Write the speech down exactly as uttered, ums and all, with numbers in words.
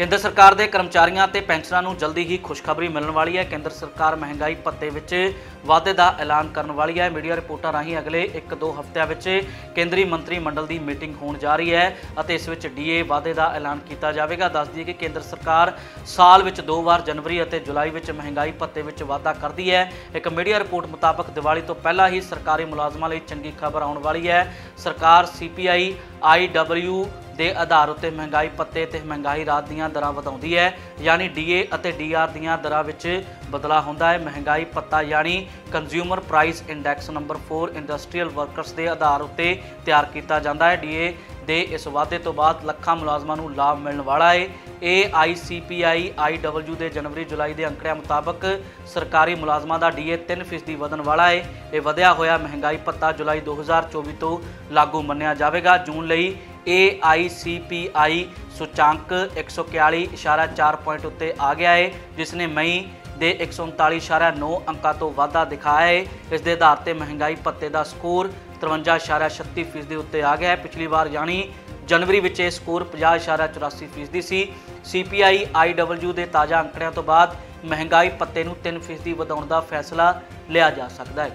केंद्र सरकार के कर्मचारियों ते पेंशनरां नूं जल्दी ही खुशखबरी मिलने वाली है। केंद्र सरकार महंगाई भत्ते विच वाधे का ऐलान करने वाली है। मीडिया रिपोर्टां राहीं अगले एक दो हफ्तिਆਂ विच केंद्रीय मंत्री मंडल की मीटिंग होण जा रही है और इस विच डी ए वाधे का ऐलान किया जाएगा। दस दिए कि केंद्र सरकार साल विच दो बार जनवरी और जुलाई विच महंगाई भत्ते विच वाधा करती है। एक मीडिया रिपोर्ट मुताबक दिवाली तो पहला ही सरकारी मुलाजमां लई चंगी खबर आउण वाली है। सरकार C P I I W के आधार उत्ते महंगाई भत्ते ते महंगाई राहत दीआं दरां वधाउंदी है, यानी डी ए अते डी आर दीआं दरां विच बदलाव हुंदा है। महंगाई भत्ता यानी consumer price index number for industrial workers के आधार उत्ते तैयार किया जाता है। डी ए दे इस वाधे तो बाद लखां मुलाजमां नूं लाभ मिलने वाला है। ए आई C P I I W के जनवरी जुलाई के अंकड़िਆਂ मुताबक सरकारी मुलाजमां का डी ए तीन फीसदी वधन वाला है। यह वधिया होया महंगाई भत्ता जुलाई दो हज़ार चौबी तो लागू मन्निया जाएगा। जून लई ए आई सी पी आई सूचांक एक सौ इकयाली इशारा चार पॉइंट उत्ते आ गया है, जिसने मई दे एक सौ उनताली इशारा नौ अंकों तो वाधा दिखाया है। इस दे आधार पर महंगाई भत्ते का स्कोर तिरवंजा इशारा छत्ती फीसदी उत्ते आ गया है। पिछली बार यानी जनवरी विच यह स्कोर पचास इशारा चौरासी फीसदी सी। C P I I W के ताज़ा अंकड़िਆਂ तो बाद महंगाई भत्ते नूं तीन फीसदी वधाउण दा फैसला लिया जा सकता है।